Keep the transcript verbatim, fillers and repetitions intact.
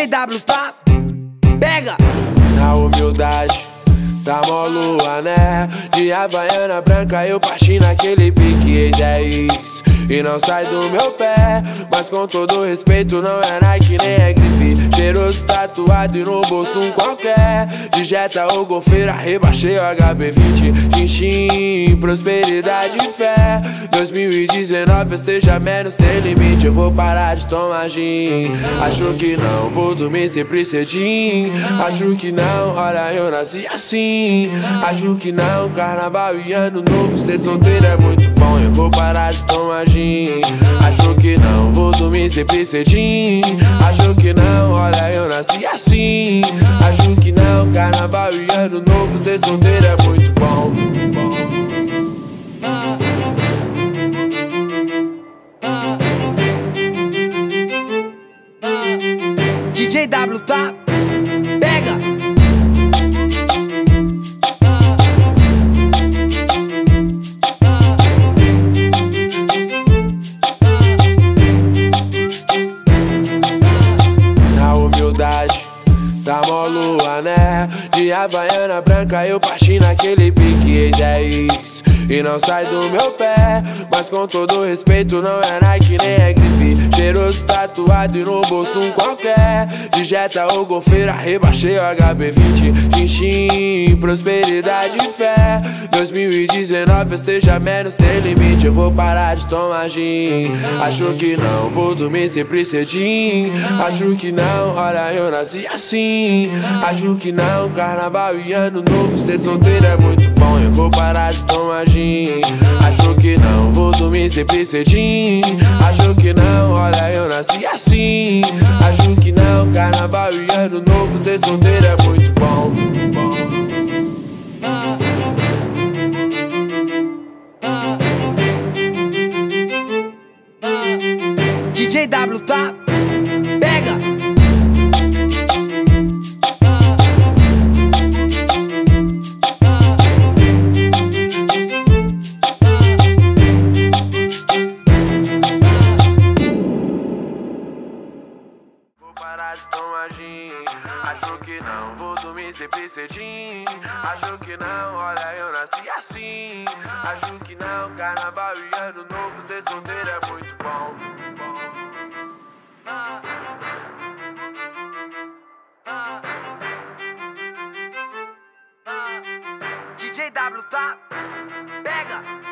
W tá, pega! Na humildade, tá mó lua, né? De havaiana branca eu parti naquele pique ex é ex e não sai do meu pé. Mas com todo respeito, não é Nike nem é grife. Cheiroso tatuado e no bolso um qualquer. De Jetta ou golfeira, rebaixei o H B vinte. Chin-chin, prosperidade e fé. dois mil e dezenove eu seja menos sem limite. Eu vou parar de tomar gin. Acho que não, vou dormir sempre cedinho. Acho que não, olha eu nasci assim. Acho que não, carnaval e ano novo, ser solteiro é muito bom. Eu vou parar de tomar gin. Acho que não, vou dormir sempre cedinho. Acho que não, olha eu nasci assim. Acho que não, carnaval e ano novo, ser solteiro é muito bom. D J W tá, pega! Na humildade, tá mó lua, né? De havaiana branca eu parti naquele pique ex é ex e não sai do meu pé. Mas com todo respeito, não é Nike nem é grife. Cheiroso tatuado e no bolso um qualquer. De Jetta ou golfeira, rebaixei o H B vinte. Chin-chin, prosperidade e fé. dois mil e dezenove eu seja menos sem limite. Eu vou parar de tomar gin. Acho que não, vou dormir sempre cedinho. Acho que não, olha eu nasci assim. Acho que não, carnaval e ano novo, ser solteiro é muito bom. Eu vou parar de tomar gin. Acho que não, vou dormir sempre cedinho. Acho que não, olha eu nasci assim. Acho que não, carnaval e ano novo, ser solteiro é muito bom. D J W tá, pega! Vou parar de tomar gin. Acho que não, vou dormir sempre cedinho. Acho que não, olha eu nasci assim. Acho que não, carnaval e ano novo, ser solteiro é muito bom. D J W tá, pega!